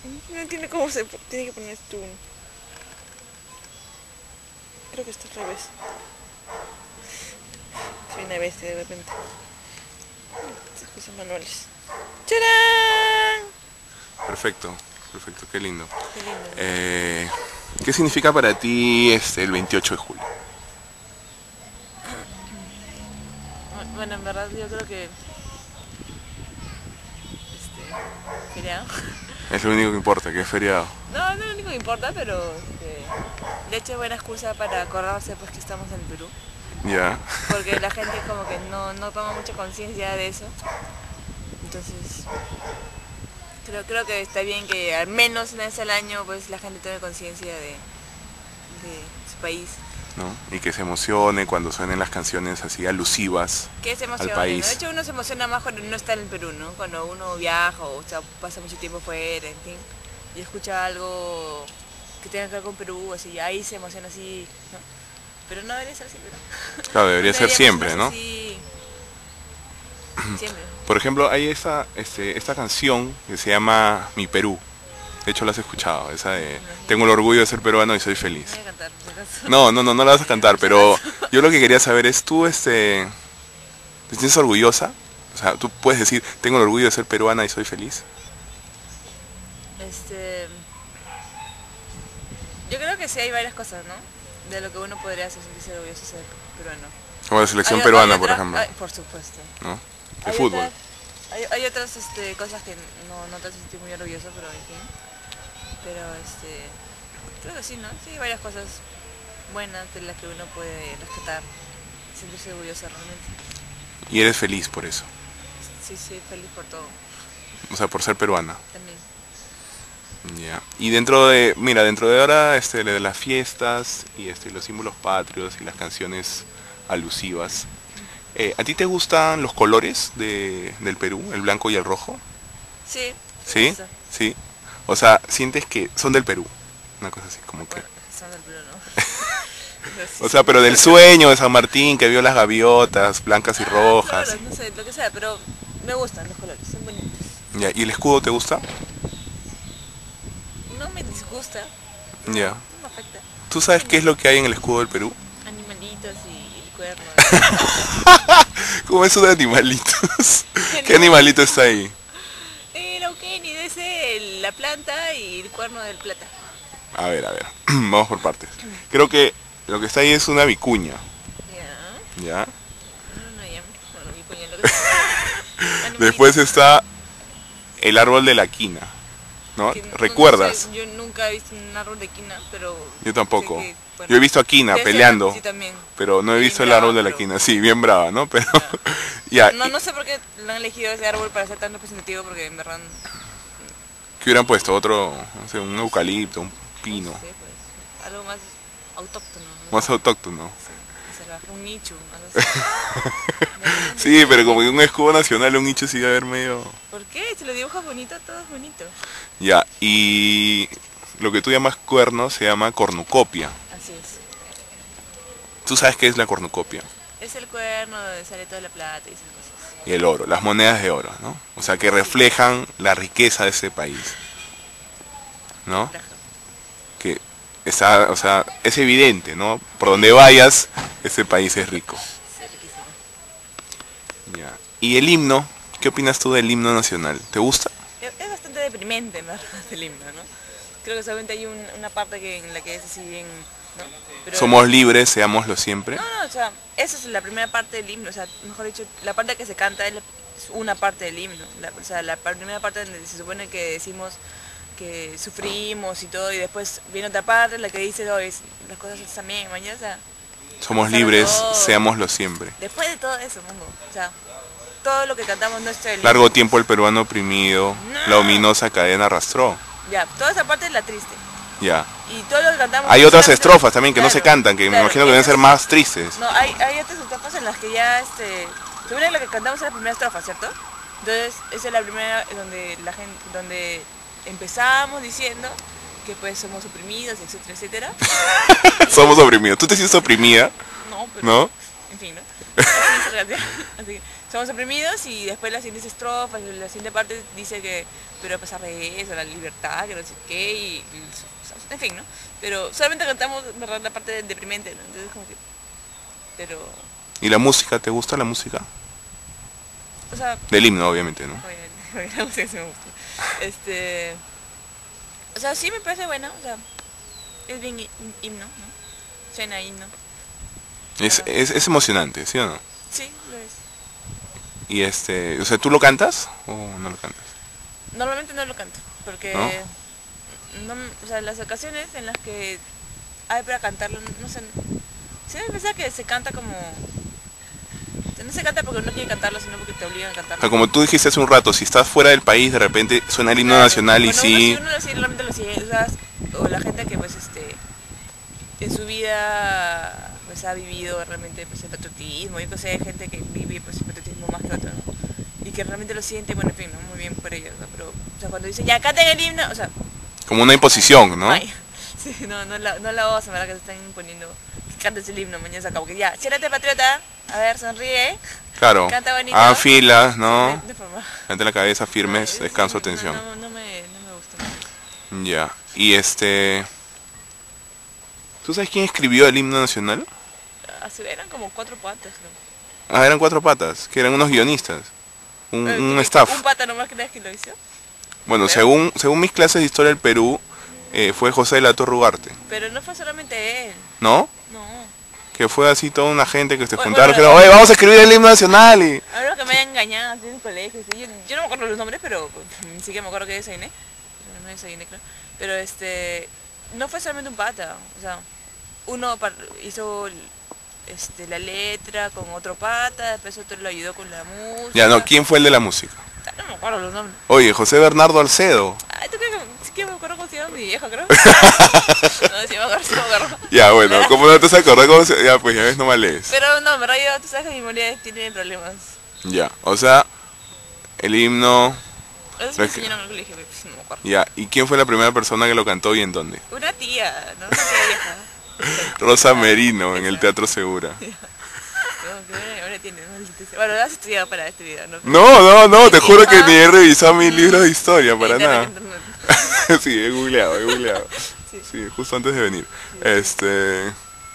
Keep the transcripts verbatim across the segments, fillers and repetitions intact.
No entiendo cómo se tiene que poner esto. Creo que está al revés. Soy una bestia de repente. Estas cosas manuales. ¡Tarán! Perfecto, perfecto, qué lindo. Qué lindo. Eh, ¿Qué significa para ti este, el veintiocho de julio? Bueno, en verdad yo creo que... Este... feriado. Es lo único que importa, que es feriado. No, no es lo único que importa, pero... Este, de hecho es buena excusa para acordarse pues que estamos en Perú. Ya. Porque la gente como que no, no toma mucha conciencia de eso. Entonces... Creo, creo que está bien que al menos una vez al año pues la gente tome conciencia de, de su país. ¿No? Y que se emocione cuando suenen las canciones así alusivas Que se emocione, al país. ¿no? De hecho uno se emociona más cuando no está en el Perú, ¿no? Cuando uno viaja o, o sea, pasa mucho tiempo fuera, en fin, y escucha algo que tenga que ver con Perú, así, ahí se emociona así, ¿no? Pero no debería ser así, ¿no? Claro, debería No ser siempre, ¿no? Así, siempre. Por ejemplo, hay esta, este, esta canción que se llama Mi Perú. De hecho la has escuchado, esa de tengo el orgullo de ser peruano y soy feliz. Voy a cantar, por si acaso. No, no, no, no la vas a cantar, pero yo lo que quería saber es, ¿tú este, te sientes orgullosa? O sea, tú puedes decir, tengo el orgullo de ser peruana y soy feliz. Este... Yo creo que sí hay varias cosas, ¿no? De lo que uno podría hacer sentirse orgulloso de ser peruano. Como la selección Hay- peruana, hay por otras- ejemplo, hay- por supuesto. ¿no? De Hay fútbol. otras, hay, hay otras este, cosas que no, no te hace sentir muy orgulloso, pero en fin. Pero este, creo que sí, ¿no? Sí, hay varias cosas buenas de las que uno puede rescatar, sentirse orgulloso realmente. Y eres feliz por eso. Sí, sí, feliz por todo, O sea, por ser peruana. también. Ya. Y dentro de, mira, dentro de ahora este, de las fiestas y este, los símbolos patrios y las canciones alusivas, eh, ¿a ti te gustan los colores de, del Perú, el blanco y el rojo? Sí, me ¿Sí? gusta. Sí. O sea, sientes que son del Perú, una cosa así, como que... Bueno, son del Perú, ¿no? Pero sí, O sea, sí. pero del sueño de San Martín que vio las gaviotas blancas y Ah, rojas. flores, no sé, lo que sea, pero me gustan los colores, son bonitos. Ya. ¿Y el escudo te gusta? No me disgusta, Ya. no me afecta. ¿Tú sabes qué es lo que hay en el escudo del Perú? Animalitos y el cuerno. ¿Cómo eso de animalitos? ¿Qué ¿Qué no? animalito está ahí? El auqueni, ese, el- la planta y el cuerno del plata. A ver, a ver, vamos por partes. Creo que lo que está ahí es una vicuña, Ya. ¿ya? No, no, ya. Bueno, mi coño, lo que sea. Animalitos. Después está el árbol de la quina, ¿no? Que no- no ¿Recuerdas? sé, yo nunca he visto un árbol de quina, pero... Yo tampoco. sé que, bueno, Yo he visto a Quina debe ser- peleando, Sí, también. pero no he Bien visto el brava, árbol de la pero- quina. Sí, bien brava, ¿no? Pero No. ya, No, y- no sé por qué lo han elegido ese árbol para ser tan representativo, porque en verdad... ¿qué hubieran puesto? Otro, no sé, un eucalipto, un pino, No sé, pues, algo más autóctono, ¿no? más autóctono. Sí, salvaje, un nicho, algo así. Sí, pero como que un escudo nacional, un nicho sí va a haber medio... ¿Por qué? Si lo dibujas bonito, todo es bonito. Ya, y lo que tú llamas cuerno se llama cornucopia. Así es. ¿Tú sabes qué es la cornucopia? Es el cuerno donde sale toda la plata y esas cosas. Y el oro, las monedas de oro, ¿no? O sea, que reflejan la riqueza de ese país, ¿no? Claro. Que está, o sea, es evidente, ¿no? Por donde vayas, ese país es rico. Sí, riquísimo. Ya. ¿Y el himno? ¿Qué opinas tú del himno nacional? ¿Te gusta? Es es bastante deprimente, en verdad, el himno, ¿no? Creo que solamente hay un- una parte que, en la que es así bien... ¿no? Pero- Somos libres, seámoslo siempre. No, no, o sea, esa es la primera parte del himno, o sea, mejor dicho, la parte que se canta es, la- es una parte del himno. La- o sea, la par- primera parte donde se supone que decimos que sufrimos y todo, y después viene otra parte, la que dice, oh, es- las cosas están bien, mañana, o sea, Somos Sobre libres, todo- seámoslo siempre. después de todo eso, mundo, o sea, todo lo que cantamos no está el Largo tiempo el peruano oprimido, No. la ominosa cadena arrastró. Ya, toda esa parte es la triste. Ya. Y todo lo que cantamos... Hay no otras solamente- estrofas también que no se Claro, cantan, que me claro, imagino que deben esas- ser más tristes. No, hay, hay otras estrofas en las que ya, este... Supone que lo que cantamos es la primera estrofa, ¿cierto? Entonces, esa es la primera donde la gente, donde empezamos diciendo que pues somos oprimidos, etcétera, etcétera. Somos oprimidos. ¿Tú te sientes oprimida? No, pero... ¿No? en fin, ¿no? Así es la canción. Así que somos oprimidos y después las siguientes estrofas, la siguiente parte dice que pero pues a regreso, la libertad, que no sé qué, y, y en fin, ¿no? Pero solamente cantamos, ¿verdad?, la parte deprimente, ¿no? Entonces como que, pero, ¿Y la música? ¿Te gusta la música? o sea, Del himno, obviamente, ¿no? obviamente, la música sí me gusta. Este, o sea, sí me parece buena, o sea, es bien hi- himno, ¿no? Suena a himno. Es, Claro. es, es emocionante, ¿sí o no? Sí, lo es. Y este, o sea, ¿tú lo cantas o no lo cantas? Normalmente no lo canto, porque ¿No? no, o sea, las ocasiones en las que hay para cantarlo, no sé, sí me pensaba que se canta como, o sea, no se canta porque uno quiere cantarlo, sino porque te obligan a O cantarlo. sea, como tú dijiste hace un rato, si estás fuera del país, de repente suena el himno Claro, nacional y cuando sí... uno, si uno lo sigue, realmente lo sigue, o sea, o la gente que pues este, en su vida pues ha vivido realmente pues el patriotismo, yo que sé, hay gente que vive pues el patriotismo más que otra, ¿no? Y que realmente lo siente, bueno, en fin, ¿no? Muy bien por ellos, ¿no? Pero, o sea, cuando dicen, ya, canten el himno, o sea, Como una imposición, ¿no? ay, sí, no, no es la, no es la voz, ¿verdad? Que se están imponiendo, que cantes el himno, mañana se acabó, que ya, siéntate patriota, a ver, sonríe, Claro. canta bonito. Hagan filas, Sí, ¿no? de, de forma. Mantén la cabeza firmes, No, es- descanso, no, tensión. No, no, me, no me gusta mucho. Ya. Y este... ¿Tú sabes quién escribió el himno nacional? Así, eran como cuatro patas, creo. Ah, eran cuatro patas, que eran unos guionistas. Un, Eh, un ¿qué- staff. Un pata nomás, crees que lo hizo? Bueno, Pero- según, según mis clases de historia del Perú, eh, fue José de la Torre Ugarte, Pero no fue solamente él, ¿no? no. Que fue así toda una gente que se Oye, juntaron, bueno, que oye, vamos a escribir el himno nacional y... A menos que me hayan engañado así en el colegio, sí, yo, yo no me acuerdo los nombres, pero pues, ni siquiera me acuerdo que desayuné. Pero no desayuné, creo. Pero este, no fue solamente un pata, o sea, uno par- hizo este, la letra con otro pata, después otro lo ayudó con la música. Ya, no, ¿quién fue el de la música? No me acuerdo los nombres. Oye, José Bernardo Alcedo. Ay, ¿tú crees que sí que me acuerdo cómo se llama mi vieja, creo? No, sí me acuerdo, sí me acuerdo. Ya, bueno, ¿cómo no te vas a acordar cómo se... Ya, pues ya ves, no me lees. Pero no, en verdad yo, tú sabes que mi memoria tiene problemas. Ya, o sea, el himno... Eso sí Pero me es que- enseñaron en el colegio, pero pues, no me acuerdo. Ya, ¿y quién fue la primera persona que lo cantó y en dónde? Una tía, no sé qué vieja. Rosa Merino, en el Teatro Segura. No, que ahora tiene, maldita sea. Bueno, lo has estudiado para este video, ¿no? No, no, no, te juro que Ah. ni he revisado mis libros de historia, para Internet, nada. internet. Sí, he googleado, he googleado. Sí. Sí, justo antes de venir. Este...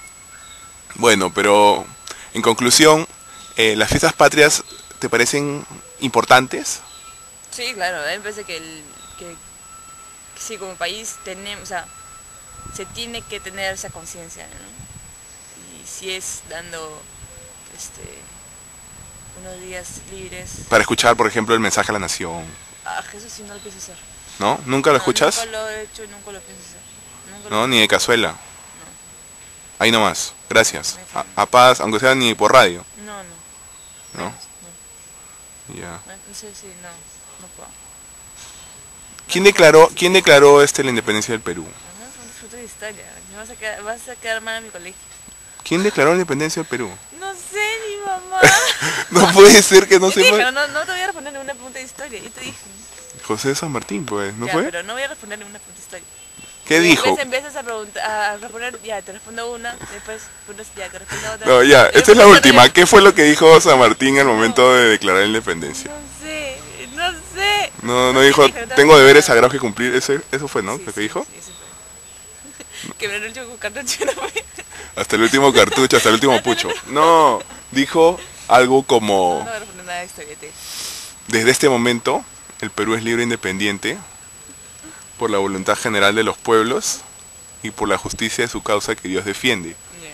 Bueno, pero en conclusión, eh, ¿las fiestas patrias te parecen importantes? Sí, claro, a mí me parece que, el, que, que sí, como país tenemos, o sea, se tiene que tener esa conciencia, ¿no? Y si es dando este, unos días libres. Para escuchar, por ejemplo, el mensaje a la nación, Ah, eso sí no lo pienso hacer. ¿no? ¿Nunca lo No, escuchas? Nunca lo he hecho, nunca lo pienso hacer. Nunca lo ¿No? Ni de pienso cazuela. Ahí nomás. Gracias. No hay A, a paz, aunque sea ni por radio, hacer. No, no. ¿no? menos, Ya. no. No sé si no, no puedo. ¿Quién declaró, quién declaró este la independencia del Perú? No, es un disfrute de historia. Me vas a quedar, vas a quedar mal en mi colegio. ¿Quién declaró la independencia del Perú? No sé, mi mamá. No puede ser que no Yo te dije, sepa. no, no te voy a responder ninguna pregunta de historia. Yo te dije. José de San Martín, pues, ¿no Ya, fue? pero no voy a responder ninguna pregunta de historia. ¿Qué Y dijo? Después empiezas a, preguntar, a responder, ya, te respondo una, después pones, ya, te respondo otra. No, ya, y esta es la después última. otra. ¿Qué fue lo que dijo San Martín al momento de declarar la independencia? No sé, no sé. No, no sé, dijo, dije, no tengo sé deberes nada. sagrados que cumplir. Ese, eso fue, ¿no? Sí, Lo que sí, dijo. sí, eso fue. Que me lo he hecho con cartucho, no fue. Hasta el último cartucho, hasta el último pucho. No, dijo algo No, como, no voy a responder nada de historia, te. desde este momento, el Perú es libre e independiente por la voluntad general de los pueblos y por la justicia de su causa que Dios defiende. Ya,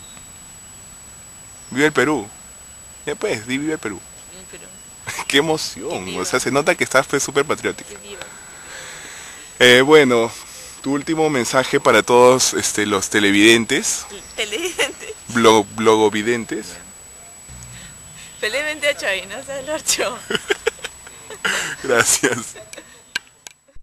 ¡Viva el Perú! Ya pues, di viva el Perú. bien, pero ¡Qué emoción! Que viva. O sea, se nota que estás pues, súper patriótica. que viva. Eh, bueno, tu último mensaje para todos este, los televidentes, Televidente. blog, blogovidentes. Felizmente ocho y no sé el ocho. Gracias.